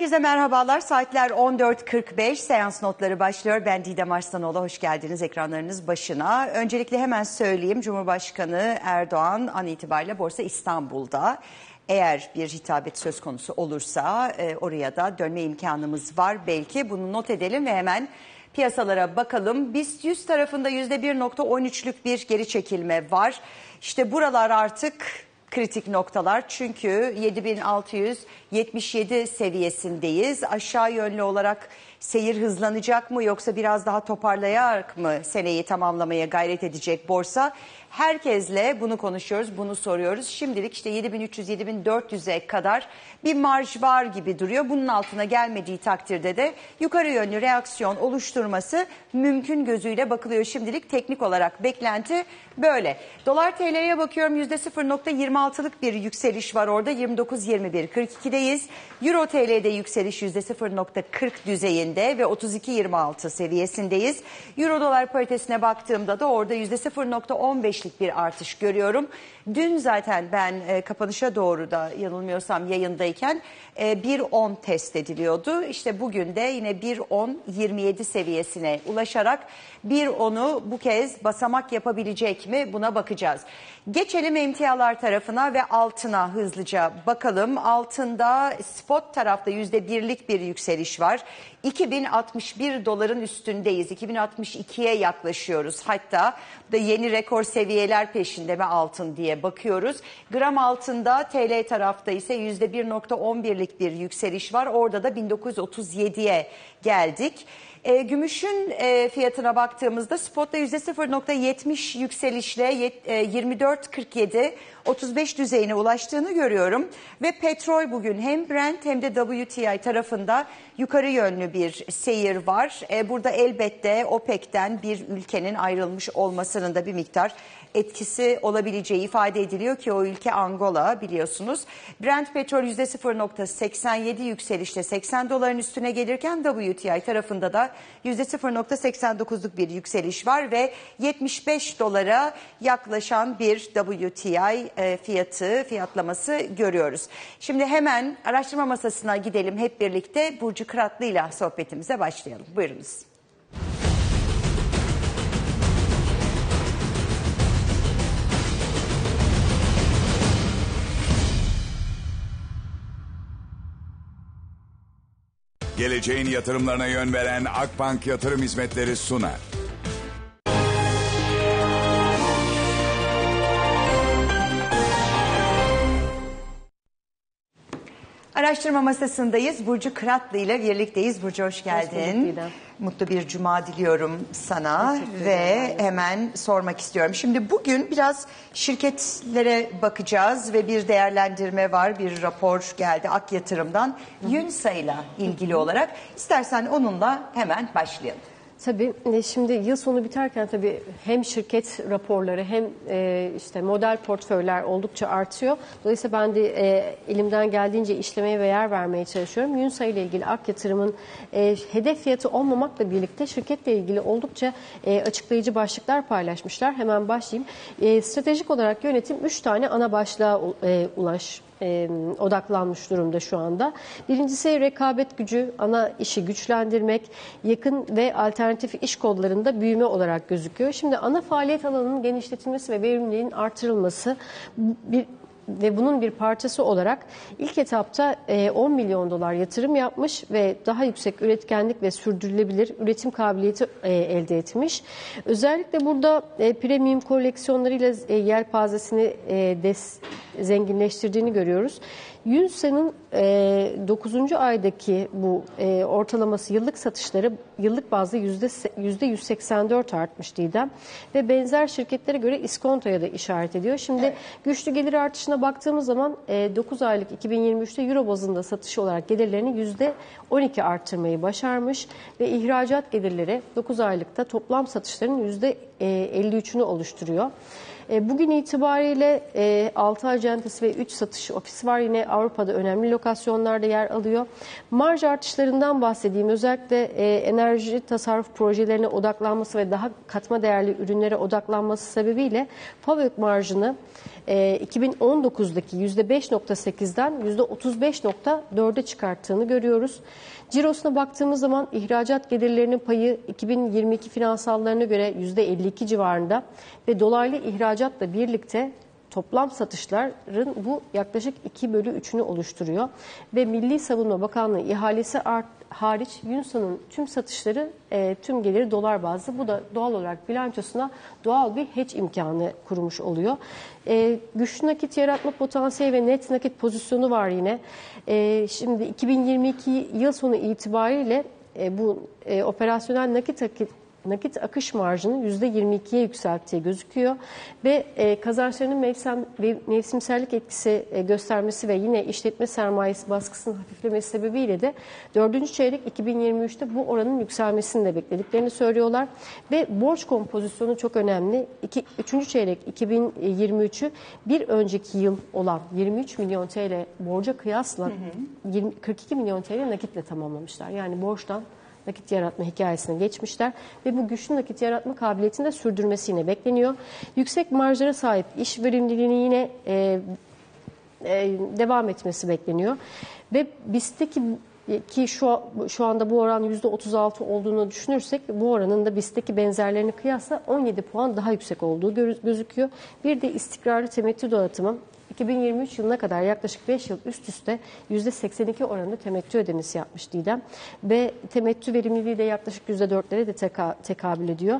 Herkese merhabalar. Saatler 14.45. Seans notları başlıyor. Ben Didem Arslanoğlu. Hoş geldiniz ekranlarınız başına. Öncelikle hemen söyleyeyim. Cumhurbaşkanı Erdoğan an itibariyle Borsa İstanbul'da. Eğer bir hitabet söz konusu olursa oraya da dönme imkanımız var. Belki bunu not edelim ve hemen piyasalara bakalım. BIST 100 tarafında %1.13'lük bir geri çekilme var. İşte buralar artık kritik noktalar, çünkü 7677 seviyesindeyiz. Aşağı yönlü olarak seyir hızlanacak mı, yoksa biraz daha toparlayarak mı seneyi tamamlamaya gayret edecek borsa? Herkesle bunu konuşuyoruz, bunu soruyoruz. Şimdilik işte 7300-7400'e kadar bir marj var gibi duruyor. Bunun altına gelmediği takdirde de yukarı yönlü reaksiyon oluşturması mümkün gözüyle bakılıyor. Şimdilik teknik olarak beklenti böyle. Dolar TL'ye bakıyorum, %0.26'lık bir yükseliş var orada. 29.21.42'deyiz. Euro TL'de yükseliş %0.40 düzeyinde ve 32.26 seviyesindeyiz. Euro dolar paritesine baktığımda da orada %0.15'lik bir artış görüyorum. Dün zaten ben kapanışa doğru da yanılmıyorsam yayındayken 1.10 test ediliyordu. İşte bugün de yine 1.10.27 seviyesine ulaşarak 1.10'u bu kez basamak yapabilecek mi, buna bakacağız. Geçelim emtialar tarafına ve altına hızlıca bakalım. Altında spot tarafta %1'lik bir yükseliş var. 2061 doların üstündeyiz. 2062'ye yaklaşıyoruz. Hatta da yeni rekor seviyeler peşinde mi altın diye bakıyoruz. Gram altında TL tarafta ise %1.11'lik bir yükseliş var. Orada da 1937'ye geldik. Gümüşün fiyatına baktığımızda spotta %0.70 yükselişle 24.47-35 düzeyine ulaştığını görüyorum. Ve petrol bugün hem Brent hem de WTI tarafında yukarı yönlü bir seyir var. Burada elbette OPEC'ten bir ülkenin ayrılmış olmasının da bir miktar etkisi olabileceği ifade ediliyor ki o ülke Angola, biliyorsunuz. Brent petrol %0.87 yükselişle 80 doların üstüne gelirken WTI tarafında da %0.89'luk bir yükseliş var ve 75 dolara yaklaşan bir WTI fiyatlaması görüyoruz. Şimdi hemen araştırma masasına gidelim hep birlikte. Burcu Kıratlı ile sohbetimize başlayalım. Buyurunuz. Geleceğin yatırımlarına yön veren Akbank Yatırım Hizmetleri sunar. Araştırma masasındayız. Burcu Kıratlı ile birlikteyiz. Burcu, hoş geldin. Hoş bulduk. Mutlu bir cuma diliyorum sana ve hemen sormak istiyorum. Şimdi bugün biraz şirketlere bakacağız ve bir değerlendirme var. Bir rapor geldi Ak Yatırım'dan Yunsa'yla ilgili olarak. İstersen onunla hemen başlayalım. Tabii şimdi yıl sonu biterken tabii hem şirket raporları hem işte model portföyler oldukça artıyor. Dolayısıyla ben de elimden geldiğince işlemeye ve yer vermeye çalışıyorum. Yunsa ile ilgili Ak Yatırım'ın hedef fiyatı olmamakla birlikte şirketle ilgili oldukça açıklayıcı başlıklar paylaşmışlar. Hemen başlayayım. Stratejik olarak yönetim 3 tane ana başlığa odaklanmış durumda şu anda. Birincisi rekabet gücü, ana işi güçlendirmek, yakın ve alternatif iş kollarında büyüme olarak gözüküyor. Şimdi ana faaliyet alanının genişletilmesi ve verimliliğin artırılması ve bunun bir parçası olarak ilk etapta 10 milyon dolar yatırım yapmış ve daha yüksek üretkenlik ve sürdürülebilir üretim kabiliyeti elde etmiş. Özellikle burada premium koleksiyonlarıyla yelpazesini zenginleştirdiğini görüyoruz. Yunsa'nın 9. aydaki bu ortalaması yıllık satışları yıllık bazda %184 artmış Didem ve benzer şirketlere göre iskontoya da işaret ediyor. Şimdi güçlü gelir artışına baktığımız zaman 9 aylık 2023'te Euro bazında satış olarak gelirlerini %12 arttırmayı başarmış ve ihracat gelirleri 9 aylıkta toplam satışların %53'ünü oluşturuyor. Bugün itibariyle 6 acentesi ve 3 satış ofisi var. Yine Avrupa'da önemli lokasyonlarda yer alıyor. Marj artışlarından bahsedeyim. Özellikle enerji tasarruf projelerine odaklanması ve daha katma değerli ürünlere odaklanması sebebiyle FAVÖK marjını 2019'daki %5.8'den %35.4'e çıkarttığını görüyoruz. Cirosuna baktığımız zaman ihracat gelirlerinin payı 2022 finansallarına göre %52 civarında ve dolaylı ihracatla birlikte toplam satışların bu yaklaşık 2/3'ünü oluşturuyor. Ve Milli Savunma Bakanlığı ihalesi hariç Yunsa'nın tüm satışları, tüm geliri dolar bazlı. Bu da doğal olarak bilançosuna doğal bir hedge imkanı kurmuş oluyor. Güçlü nakit yaratma potansiyeli ve net nakit pozisyonu var yine. Şimdi 2022 yıl sonu itibariyle bu operasyonel nakit akış marjını %22'ye yükselttiği gözüküyor ve kazançlarının mevsimsellik etkisi göstermesi ve yine işletme sermayesi baskısının hafiflemesi sebebiyle de 4. çeyrek 2023'te bu oranın yükselmesini de beklediklerini söylüyorlar. Ve borç kompozisyonu çok önemli. 3. çeyrek 2023'ü bir önceki yıl olan 23 milyon TL borca kıyasla 42 milyon TL nakitle tamamlamışlar. Yani borçtan nakit yaratma hikayesine geçmişler ve bu güçlü nakit yaratma kabiliyetini de sürdürmesi yine bekleniyor. Yüksek marjlara sahip iş verimliliğini yine devam etmesi bekleniyor. Ve BIST'teki ki şu anda bu oran %36 olduğunu düşünürsek bu oranın da BIST'teki benzerlerine kıyasla 17 puan daha yüksek olduğu gözüküyor. Bir de istikrarlı temettü dağıtımı 2023 yılına kadar yaklaşık 5 yıl üst üste %82 oranında temettü ödemesi yapmış Didem. Ve temettü verimliliği de yaklaşık %4'lere de tekabül ediyor.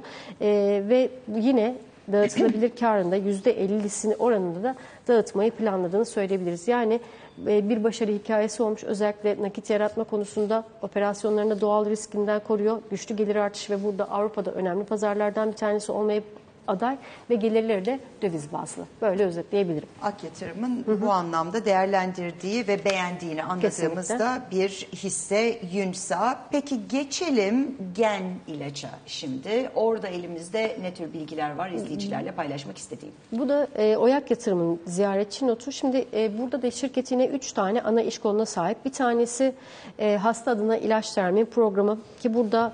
Ve yine dağıtılabilir karında %50'sini oranında da dağıtmayı planladığını söyleyebiliriz. Yani bir başarı hikayesi olmuş. Özellikle nakit yaratma konusunda operasyonlarında doğal riskinden koruyor. Güçlü gelir artışı ve burada Avrupa'da önemli pazarlardan bir tanesi olmayı aday ve gelirleri de döviz bazlı. Böyle özetleyebilirim. Ak Yatırım'ın bu anlamda değerlendirdiği ve beğendiğini anladığımızda bir hisse Yunsa. Peki geçelim gen ilaca şimdi. Orada elimizde ne tür bilgiler var izleyicilerle paylaşmak istediğim. Bu da Oyak Yatırım'ın ziyaretçi notu. Şimdi burada da şirketine 3 tane ana iş koluna sahip. Bir tanesi hasta adına ilaç temin programı ki burada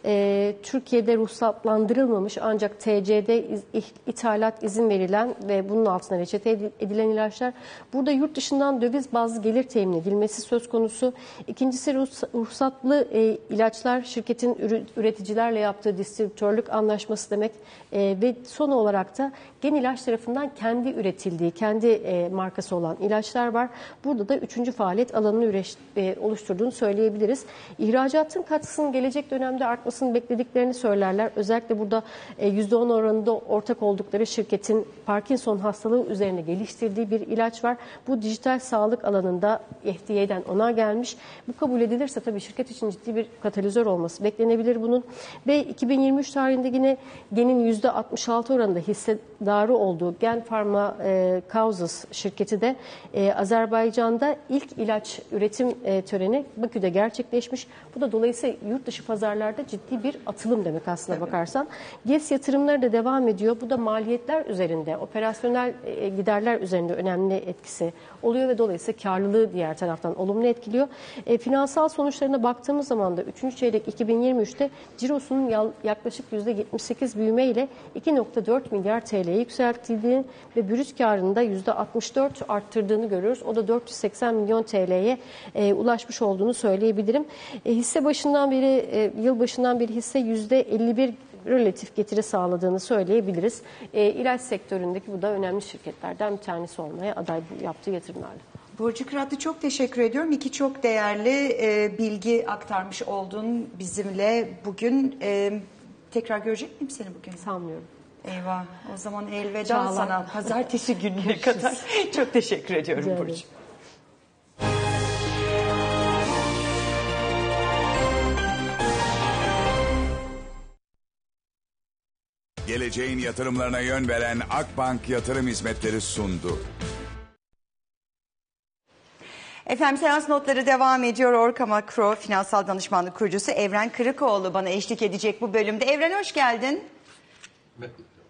Türkiye'de ruhsatlandırılmamış ancak TC'de ithalat izin verilen ve bunun altına reçete edilen ilaçlar. Burada yurt dışından döviz bazlı gelir temin edilmesi söz konusu. İkincisi ruhsatlı ilaçlar şirketin üreticilerle yaptığı distribütörlük anlaşması demek. Ve son olarak da gen ilaç tarafından kendi üretildiği, kendi markası olan ilaçlar var. Burada da 3. faaliyet alanını oluşturduğunu söyleyebiliriz. İhracatın katkısının gelecek dönemde artmasını beklediklerini söylerler. Özellikle burada %10 oranında ortak oldukları şirketin Parkinson hastalığı üzerine geliştirdiği bir ilaç var. Bu dijital sağlık alanında FDA'den onay gelmiş. Bu kabul edilirse tabii şirket için ciddi bir katalizör olması beklenebilir bunun. Ve 2023 tarihinde yine genin %66 oranında hissedarı olduğu Gen Pharma Causes şirketi de Azerbaycan'da ilk ilaç üretim töreni Bakü'de gerçekleşmiş. Bu da dolayısıyla yurt dışı pazarlarda ciddi bir atılım demek aslına bakarsan. GES yatırımları da devam ediyor. Bu da maliyetler üzerinde, operasyonel giderler üzerinde önemli etkisi oluyor ve dolayısıyla karlılığı diğer taraftan olumlu etkiliyor. Finansal sonuçlarına baktığımız zaman da 3. çeyrek 2023'te cirosunun yaklaşık %78 büyüme ile 2.4 milyar TL'ye yükseltildiğini ve brüt karını da %64 arttırdığını görüyoruz. O da 480 milyon TL'ye ulaşmış olduğunu söyleyebilirim. Hisse başından beri, yıl başından beri hisse %51 relatif getiri sağladığını söyleyebiliriz. İlaç sektöründeki bu da önemli şirketlerden bir tanesi olmaya aday bu yaptığı yatırımlarla. Burcu Kıratlı çok teşekkür ediyorum. İki çok değerli bilgi aktarmış oldun bizimle bugün. Tekrar görecek miyim seni bugün? Sanmıyorum. Eyvah. O zaman elveda Çağlar. sana. Pazartesi gününe kadar. Çok teşekkür ediyorum Burcu. Geleceğin yatırımlarına yön veren Akbank Yatırım Hizmetleri sundu. Efendim seans notları devam ediyor. Orka Makro Finansal Danışmanlık Kurucusu Evren Kırıkoğlu bana eşlik edecek bu bölümde. Evren hoş geldin.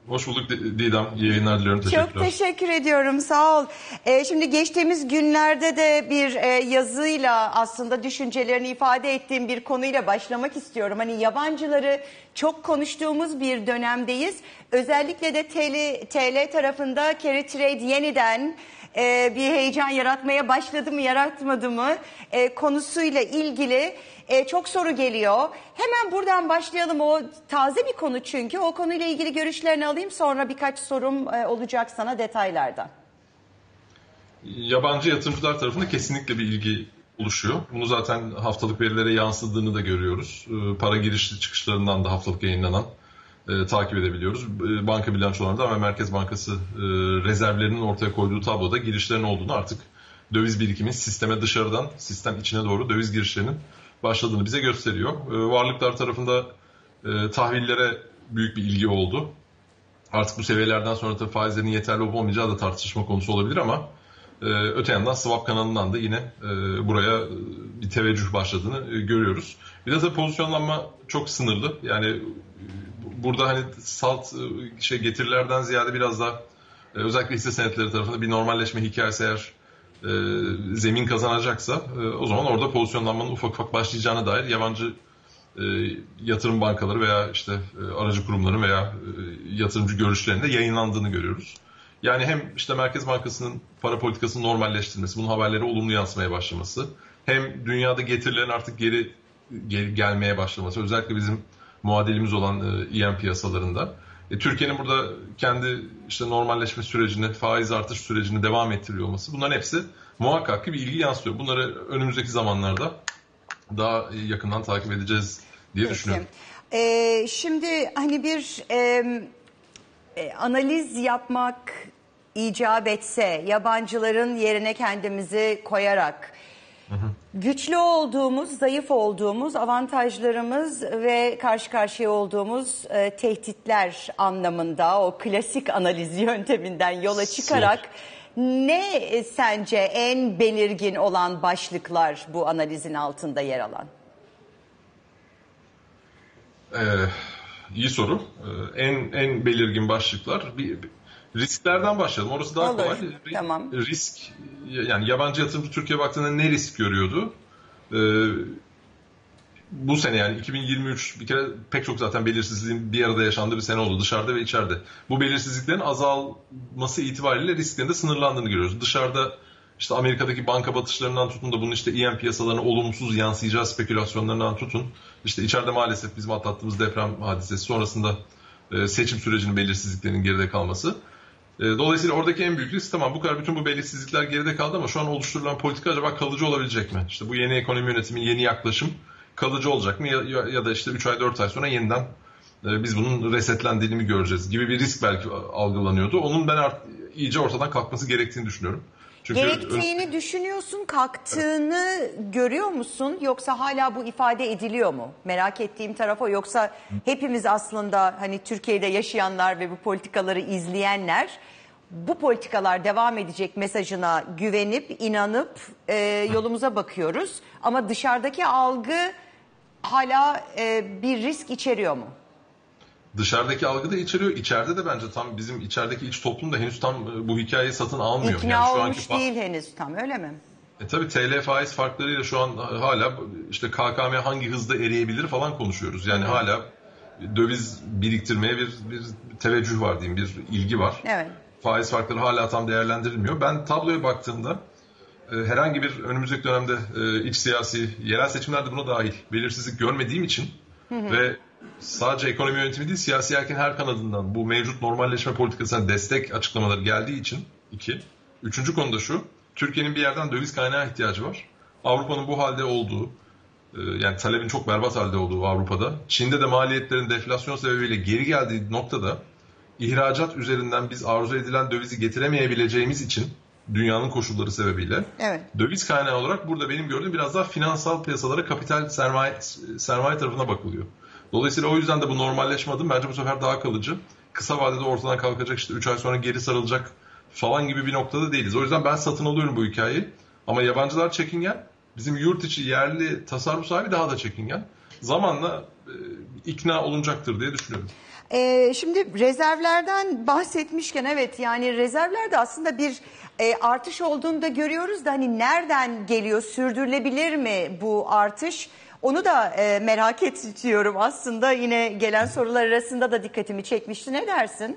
Hoş bulduk Didem. İyi yayınlar diliyorum. Teşekkürler. Çok teşekkür ediyorum. Sağ ol. Şimdi geçtiğimiz günlerde de bir yazıyla aslında düşüncelerini ifade ettiğim bir konuyla başlamak istiyorum. Hani yabancıları çok konuştuğumuz bir dönemdeyiz. Özellikle de TL tarafında carry trade yeniden bir heyecan yaratmaya başladı mı yaratmadı mı konusuyla ilgili çok soru geliyor. Hemen buradan başlayalım. O taze bir konu çünkü. O konuyla ilgili görüşlerini alayım. Sonra birkaç sorum olacak sana detaylardan. Yabancı yatırımcılar tarafında kesinlikle bir ilgi oluşuyor. Bunu zaten haftalık verilere yansıdığını da görüyoruz. Para giriş çıkışlarından da haftalık yayınlanan takip edebiliyoruz. Banka bilançolarında ve Merkez Bankası rezervlerinin ortaya koyduğu tabloda girişlerin olduğunu, artık döviz birikimin sisteme dışarıdan sistem içine doğru döviz girişlerinin başladığını bize gösteriyor. Varlıklar tarafında tahvillere büyük bir ilgi oldu. Artık bu seviyelerden sonra tabii faizlerin yeterli olup olmayacağı da tartışma konusu olabilir ama öte yandan swap kanalından da yine buraya bir teveccüh başladığını görüyoruz. Bir de tabii pozisyonlanma çok sınırlı. Yani burada hani salt getirilerden ziyade biraz daha özellikle hisse senetleri tarafında bir normalleşme hikayesi eğer zemin kazanacaksa o zaman orada pozisyonlanmanın ufak ufak başlayacağına dair yabancı yatırım bankaları veya işte aracı kurumların veya yatırımcı görüşlerinde yayınlandığını görüyoruz. Yani hem işte Merkez Bankası'nın para politikasını normalleştirmesi, bunun haberleri olumlu yansımaya başlaması, hem dünyada getirilerin artık geri gelmeye başlaması, özellikle bizim muadilimiz olan EM piyasalarında. Türkiye'nin burada kendi işte normalleşme sürecini, faiz artış sürecini devam ettiriyor olması, bunların hepsi muhakkak ki bir ilgi yansıtıyor. Bunları önümüzdeki zamanlarda daha yakından takip edeceğiz diye düşünüyorum. Şimdi hani bir analiz yapmak icap etse, yabancıların yerine kendimizi koyarak güçlü olduğumuz, zayıf olduğumuz, avantajlarımız ve karşı karşıya olduğumuz tehditler anlamında o klasik analiz yönteminden yola çıkarak ne sence en belirgin olan başlıklar bu analizin altında yer alan? İyi soru. En belirgin başlıklar risklerden başlayalım. Orası daha kolay. Tamam. Risk, yani yabancı yatırımcı Türkiye'ye baktığında ne risk görüyordu? Bu sene yani 2023 bir kere pek çok zaten belirsizliğin bir arada yaşandığı bir sene oldu, dışarıda ve içeride. Bu belirsizliklerin azalması itibariyle risklerin de sınırlandığını görüyoruz. Dışarıda işte Amerika'daki banka batışlarından tutun da bunun işte EM piyasalarına olumsuz yansıyacağı spekülasyonlarından tutun. İşte içeride maalesef bizim atlattığımız deprem hadisesi sonrasında seçim sürecinin belirsizliklerinin geride kalması. Dolayısıyla oradaki en büyük risk, tamam bu kadar bütün bu belirsizlikler geride kaldı ama şu an oluşturulan politika acaba kalıcı olabilecek mi? İşte bu yeni ekonomi yönetimi, yeni yaklaşım kalıcı olacak mı ya da işte 3 ay 4 ay sonra yeniden biz bunun resetlendiğini mi göreceğiz gibi bir risk belki algılanıyordu. Onun ben iyice ortadan kalkması gerektiğini düşünüyorum. Çünkü gerektiğini düşünüyorsun, kalktığını görüyor musun? Yoksa hala bu ifade ediliyor mu? Merak ettiğim taraf o. Yoksa hepimiz aslında hani Türkiye'de yaşayanlar ve bu politikaları izleyenler bu politikalar devam edecek mesajına güvenip, inanıp yolumuza bakıyoruz. Ama dışarıdaki algı hala bir risk içeriyor mu? Dışarıdaki algı da içeriyor. İçeride de bence tam bizim içerideki iç toplum da henüz tam bu hikayeyi satın almıyor. İkna yani şu olmuş değil henüz tam, öyle mi? Tabii TL faiz farklarıyla şu an hala işte KKM hangi hızda eriyebilir falan konuşuyoruz. Yani hala döviz biriktirmeye bir teveccüh var diyeyim, bir ilgi var. Evet. Faiz farkları hala tam değerlendirilmiyor. Ben tabloya baktığımda herhangi bir önümüzdeki dönemde iç siyasi, yerel seçimlerde buna dahil belirsizlik görmediğim için ve sadece ekonomi yönetimi değil, siyasi erkin her kanadından bu mevcut normalleşme politikasına destek açıklamaları geldiği için Üçüncü konu da şu, Türkiye'nin bir yerden döviz kaynağı ihtiyacı var. Avrupa'nın bu halde olduğu, yani talebin çok berbat halde olduğu Avrupa'da, Çin'de de maliyetlerin deflasyon sebebiyle geri geldiği noktada ihracat üzerinden biz arzu edilen dövizi getiremeyebileceğimiz için dünyanın koşulları sebebiyle döviz kaynağı olarak burada benim gördüğüm biraz daha finansal piyasalara, kapital sermaye tarafına bakılıyor. Dolayısıyla o yüzden de bu normalleşme adım bence bu sefer daha kalıcı. Kısa vadede ortadan kalkacak, işte 3 ay sonra geri sarılacak falan gibi bir noktada değiliz. O yüzden ben satın alıyorum bu hikayeyi. Ama yabancılar çekingen. bizim yurt içi yerli tasarruf sahibi daha da çekingen. Zamanla ikna olunacaktır diye düşünüyorum. Şimdi rezervlerden bahsetmişken evet yani rezervlerde aslında bir artış olduğunu da görüyoruz da hani nereden geliyor, sürdürülebilir mi bu artış? Onu da merak ediyorum aslında, yine gelen sorular arasında da dikkatimi çekmişti. Ne dersin?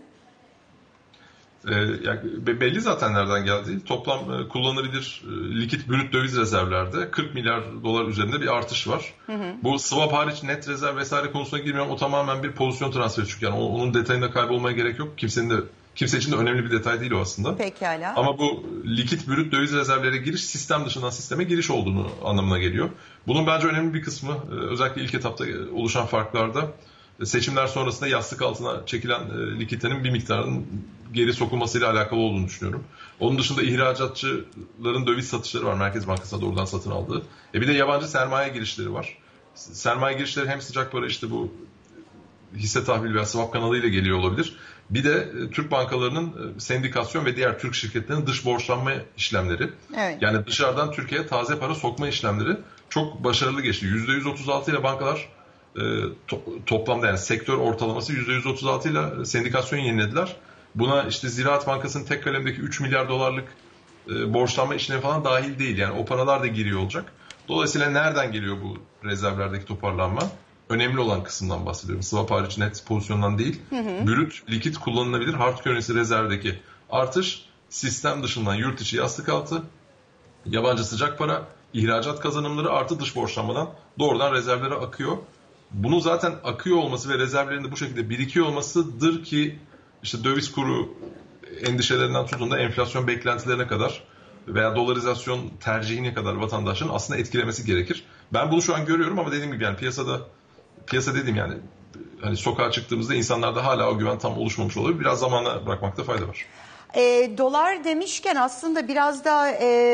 Yani belli zaten nereden geldiği. Toplam kullanılabilir likit brüt döviz rezervlerde 40 milyar dolar üzerinde bir artış var. Bu swap hariç net rezerv vesaire konusuna girmiyorum. O tamamen bir pozisyon transferi çünkü. Yani onun detayında kaybolmaya gerek yok. Kimse için de önemli bir detay değil o aslında. Pekala. Ama bu likit brüt döviz rezervlere giriş sistem dışından sisteme giriş olduğunu anlamına geliyor. Bunun bence önemli bir kısmı özellikle ilk etapta oluşan farklarda seçimler sonrasında yastık altına çekilen likiditenin bir miktarının geri sokulmasıyla alakalı olduğunu düşünüyorum. Onun dışında ihracatçıların döviz satışları var. Merkez Bankası'na doğrudan satın aldığı. Bir de yabancı sermaye girişleri var. Sermaye girişleri hem sıcak para işte bu hisse tahvil veya swap kanalıyla geliyor olabilir. Bir de Türk bankalarının sendikasyon ve diğer Türk şirketlerinin dış borçlanma işlemleri. Evet. Yani dışarıdan Türkiye'ye taze para sokma işlemleri çok başarılı geçti. %136 ile bankalar toplamda yani sektör ortalaması %136 ile sendikasyon yenilediler. Buna işte Ziraat Bankası'nın tek kalemdeki 3 milyar dolarlık borçlanma işlemi falan dahil değil. Yani o paralar da giriyor olacak. Dolayısıyla nereden geliyor bu rezervlerdeki toparlanma? Önemli olan kısımdan bahsediyorum. Swap hariç net pozisyondan değil. Brüt, likit kullanılabilir hard currency rezervdeki artış sistem dışından yurt içi yastık altı, yabancı sıcak para, ihracat kazanımları artı dış borçlanmadan doğrudan rezervlere akıyor. Bunun zaten akıyor olması ve rezervlerin de bu şekilde birikiyor olmasıdır ki işte döviz kuru endişelerinden tutun da enflasyon beklentilerine kadar veya dolarizasyon tercihine kadar vatandaşın aslında etkilemesi gerekir. Ben bunu şu an görüyorum ama dediğim gibi yani piyasa dediğim yani hani sokağa çıktığımızda insanlarda hala o güven tam oluşmamış olabilir. Biraz zamana bırakmakta fayda var. Dolar demişken aslında biraz da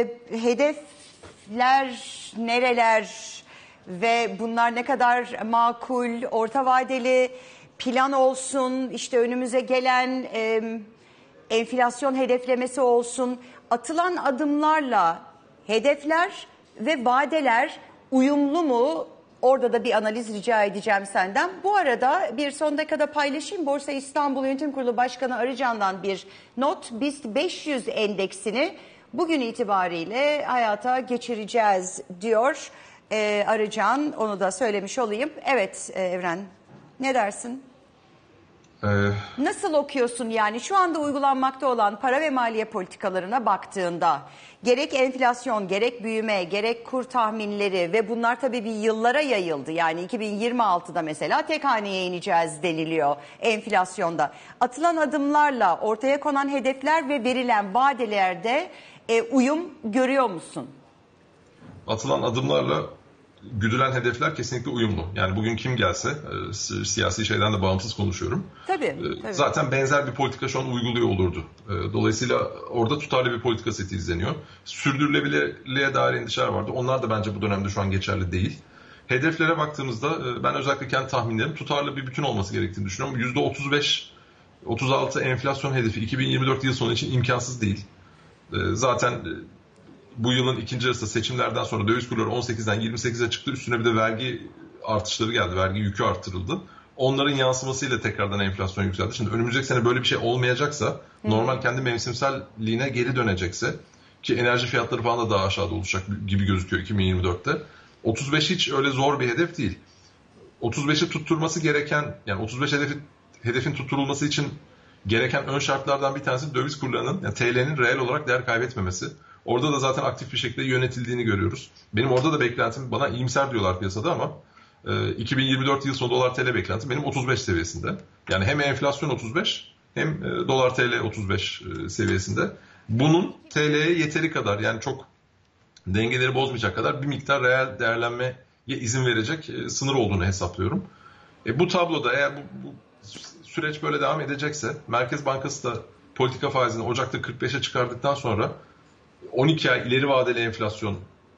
hedefler nereler ve bunlar ne kadar makul, orta vadeli plan olsun, işte önümüze gelen enflasyon hedeflemesi olsun, atılan adımlarla hedefler ve vadeler uyumlu mu? Orada da bir analiz rica edeceğim senden. Bu arada bir son dakikada paylaşayım. Borsa İstanbul Yönetim Kurulu Başkanı Arıcan'dan bir not. BIST 500 endeksini bugün itibariyle hayata geçireceğiz diyor Arıcan. Onu da söylemiş olayım. Evet Evren, ne dersin? Nasıl okuyorsun yani şu anda uygulanmakta olan para ve maliye politikalarına baktığında gerek enflasyon, gerek büyüme, gerek kur tahminleri ve bunlar tabii bir yıllara yayıldı. Yani 2026'da mesela tek haneye ineceğiz deniliyor enflasyonda. Atılan adımlarla ortaya konan hedefler ve verilen vadelerde uyum görüyor musun? Atılan adımlarla güdülen hedefler kesinlikle uyumlu. Yani bugün kim gelse, siyasi şeyden de bağımsız konuşuyorum. Tabii. Zaten benzer bir politika şu an uyguluyor olurdu. Dolayısıyla orada tutarlı bir politika seti izleniyor. Sürdürülebilirliğe dair endişeler vardı. Onlar da bence bu dönemde şu an geçerli değil. Hedeflere baktığımızda ben özellikle kendi tahminlerim tutarlı bir bütün olması gerektiğini düşünüyorum. %35-36 enflasyon hedefi 2024 yıl sonu için imkansız değil. Zaten bu yılın ikinci yarısı seçimlerden sonra döviz kurları 18'den 28'e çıktı. Üstüne bir de vergi artışları geldi. Vergi yükü artırıldı. Onların yansımasıyla tekrardan enflasyon yükseldi. Şimdi önümüzdeki sene böyle bir şey olmayacaksa, normal kendi mevsimselliğine geri dönecekse ki enerji fiyatları falan da daha aşağıda olacak gibi gözüküyor 2024'te. 35 hiç öyle zor bir hedef değil. 35'i tutturması gereken, yani 35 hedefin tutturulması için gereken ön şartlardan bir tanesi döviz kurlarının, yani TL'nin reel olarak değer kaybetmemesi. Orada da zaten aktif bir şekilde yönetildiğini görüyoruz. Benim orada da beklentim, bana iyimser diyorlar piyasada ama 2024 yıl sonu dolar TL beklentim benim 35 seviyesinde. Yani hem enflasyon 35 hem dolar TL 35 seviyesinde. Bunun TL'ye yeteri kadar, yani çok dengeleri bozmayacak kadar bir miktar reel değerlenmeye izin verecek sınır olduğunu hesaplıyorum. Bu tabloda eğer bu süreç böyle devam edecekse, Merkez Bankası da politika faizini Ocak'ta 45'e çıkardıktan sonra 12 ay ileri vadeli enflasyon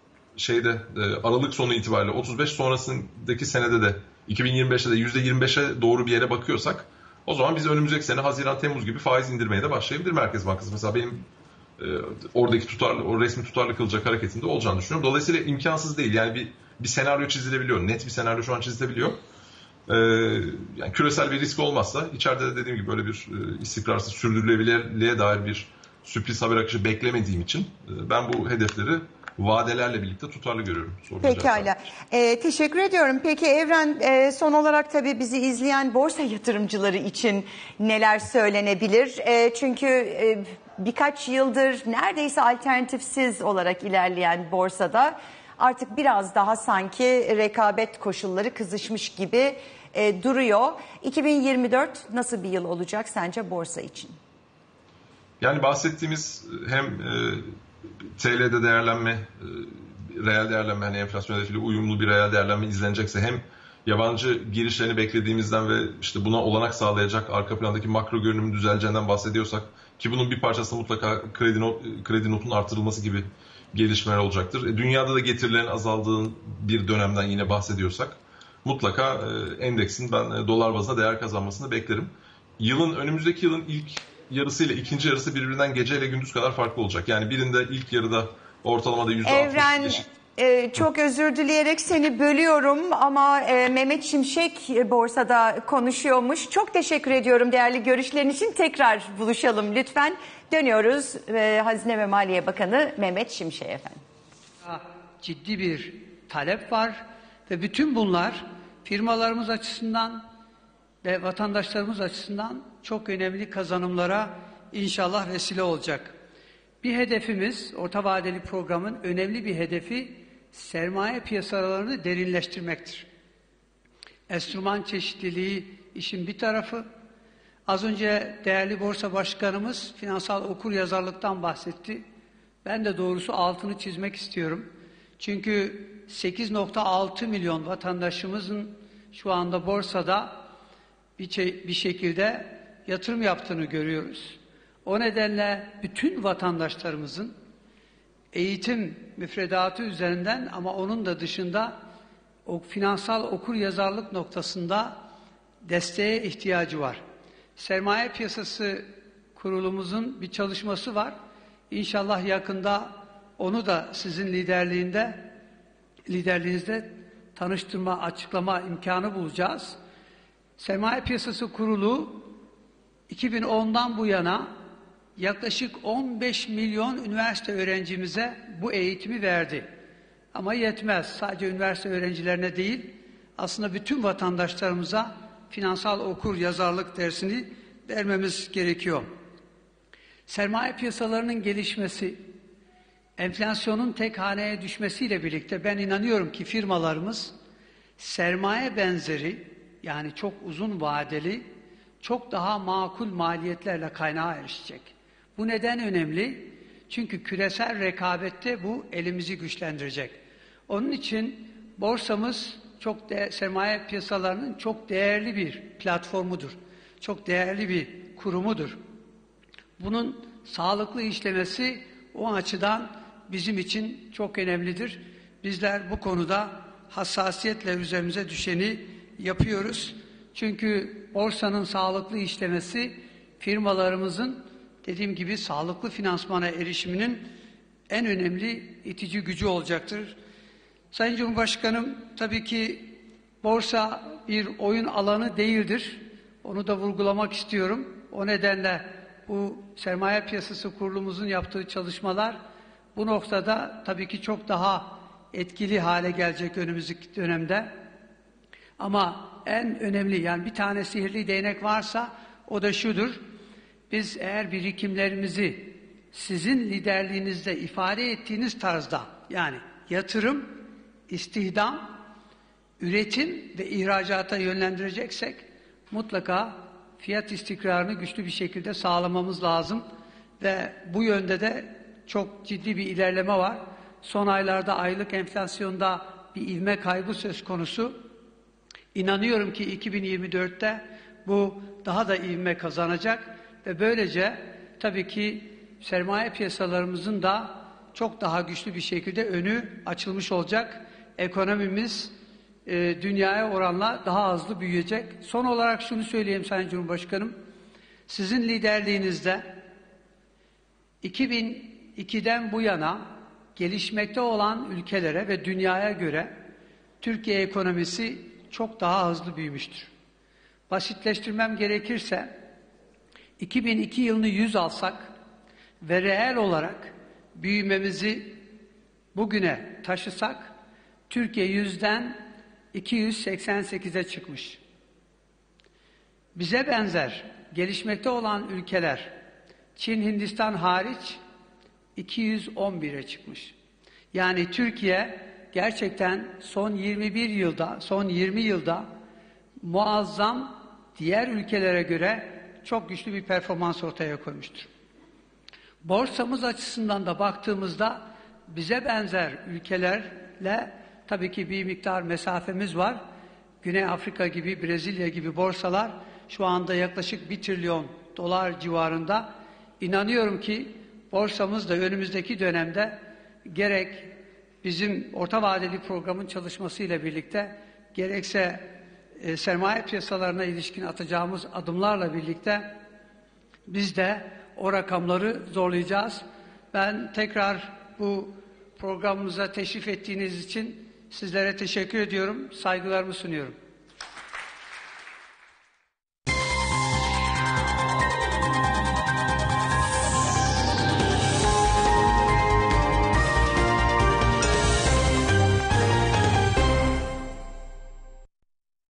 Aralık sonu itibariyle 35, sonrasındaki senede de 2025'te de %25'e doğru bir yere bakıyorsak, o zaman biz önümüzdeki sene Haziran-Temmuz gibi faiz indirmeye de başlayabilir Merkez Bankası. Mesela benim oradaki o resmi tutarlı kılacak hareketinde olacağını düşünüyorum. Dolayısıyla imkansız değil. Yani bir senaryo çizilebiliyor. Net bir senaryo şu an çizilebiliyor. Yani küresel bir risk olmazsa içeride de dediğim gibi böyle bir istikrarsız sürdürülebilirliğe dair bir sürpriz haber akışı beklemediğim için ben bu hedefleri vadelerle birlikte tutarlı görüyorum. Pekala. Teşekkür ediyorum. Peki Evren, son olarak tabii bizi izleyen borsa yatırımcıları için neler söylenebilir? Çünkü birkaç yıldır neredeyse alternatifsiz olarak ilerleyen borsada artık biraz daha sanki rekabet koşulları kızışmış gibi duruyor. 2024 nasıl bir yıl olacak sence borsa için? Yani bahsettiğimiz hem TL'de değerlenme, reel değerlenme, hani enflasyon hedefiyle uyumlu bir reel değerlenme izlenecekse, hem yabancı girişlerini beklediğimizden ve işte buna olanak sağlayacak arka plandaki makro görünümün düzeleceğinden bahsediyorsak, ki bunun bir parçası mutlaka kredi notun artırılması gibi gelişmeler olacaktır. Dünyada da getirilerin azaldığı bir dönemden yine bahsediyorsak mutlaka endeksin ben dolar bazında değer kazanmasını beklerim. Önümüzdeki yılın ilk yarısı ile ikinci yarısı birbirinden gece ile gündüz kadar farklı olacak. Yani birinde ilk yarıda ortalamada %60. Evren, çok özür dileyerek seni bölüyorum ama Mehmet Şimşek borsada konuşuyormuş. Çok teşekkür ediyorum değerli görüşlerin için. Tekrar buluşalım lütfen. Dönüyoruz Hazine ve Maliye Bakanı Mehmet Şimşek efendim. Ciddi bir talep var ve bütün bunlar firmalarımız açısından ve vatandaşlarımız açısından çok önemli kazanımlara inşallah vesile olacak. Bir hedefimiz, orta vadeli programın önemli bir hedefi sermaye piyasalarını derinleştirmektir. Enstrüman çeşitliliği işin bir tarafı. Az önce değerli borsa başkanımız finansal okuryazarlıktan bahsetti. Ben de doğrusu altını çizmek istiyorum. Çünkü 8.6 milyon vatandaşımızın şu anda borsada bir şekilde yatırım yaptığını görüyoruz. O nedenle bütün vatandaşlarımızın eğitim müfredatı üzerinden ama onun da dışında o finansal okuryazarlık noktasında desteğe ihtiyacı var. Sermaye Piyasası Kurulumuzun bir çalışması var. İnşallah yakında onu da sizin liderliğinizde tanıştırma, açıklama imkanı bulacağız. Sermaye Piyasası Kurulu 2010'dan bu yana yaklaşık 15 milyon üniversite öğrencimize bu eğitimi verdi. Ama yetmez. Sadece üniversite öğrencilerine değil, aslında bütün vatandaşlarımıza finansal okuryazarlık dersini vermemiz gerekiyor. Sermaye piyasalarının gelişmesi, enflasyonun tek haneye düşmesiyle birlikte ben inanıyorum ki firmalarımız sermaye benzeri, yani çok uzun vadeli, çok daha makul maliyetlerle kaynağa erişecek. Bu neden önemli? Çünkü küresel rekabette bu elimizi güçlendirecek. Onun için borsamız sermaye piyasalarının çok değerli bir platformudur. Çok değerli bir kurumudur. Bunun sağlıklı işlemesi o açıdan bizim için çok önemlidir. Bizler bu konuda hassasiyetle üzerimize düşeni yapıyoruz. Çünkü borsanın sağlıklı işlemesi firmalarımızın dediğim gibi sağlıklı finansmana erişiminin en önemli itici gücü olacaktır. Sayın Cumhurbaşkanım, tabii ki borsa bir oyun alanı değildir. Onu da vurgulamak istiyorum. O nedenle bu Sermaye Piyasası Kurulumuzun yaptığı çalışmalar bu noktada tabii ki çok daha etkili hale gelecek önümüzdeki dönemde. Ama en önemli, yani bir tane sihirli değnek varsa o da şudur. Biz eğer birikimlerimizi sizin liderliğinizde ifade ettiğiniz tarzda, yani yatırım, istihdam, üretim ve ihracata yönlendireceksek mutlaka fiyat istikrarını güçlü bir şekilde sağlamamız lazım ve bu yönde de çok ciddi bir ilerleme var. Son aylarda aylık enflasyonda bir ivme kaybı söz konusu. İnanıyorum ki 2024'te bu daha da ivme kazanacak ve böylece tabii ki sermaye piyasalarımızın da çok daha güçlü bir şekilde önü açılmış olacak. Ekonomimiz dünyaya oranla daha hızlı büyüyecek. Son olarak şunu söyleyeyim Sayın Cumhurbaşkanım. Sizin liderliğinizde 2000 2002'den bu yana gelişmekte olan ülkelere ve dünyaya göre Türkiye ekonomisi çok daha hızlı büyümüştür. Basitleştirmem gerekirse 2002 yılını 100 alsak ve reel olarak büyümemizi bugüne taşısak Türkiye 100'den 288'e çıkmış. Bize benzer gelişmekte olan ülkeler Çin, Hindistan hariç 211'e çıkmış. Yani Türkiye gerçekten son 20 yılda muazzam diğer ülkelere göre çok güçlü bir performans ortaya koymuştur. Borsamız açısından da baktığımızda bize benzer ülkelerle tabii ki bir miktar mesafemiz var. Güney Afrika gibi, Brezilya gibi borsalar şu anda yaklaşık 1 trilyon dolar civarında. İnanıyorum ki borsamız da önümüzdeki dönemde gerek bizim orta vadeli programın çalışmasıyla birlikte gerekse sermaye piyasalarına ilişkin atacağımız adımlarla birlikte biz de o rakamları zorlayacağız. Ben tekrar bu programımıza teşrif ettiğiniz için sizlere teşekkür ediyorum, saygılarımı sunuyorum.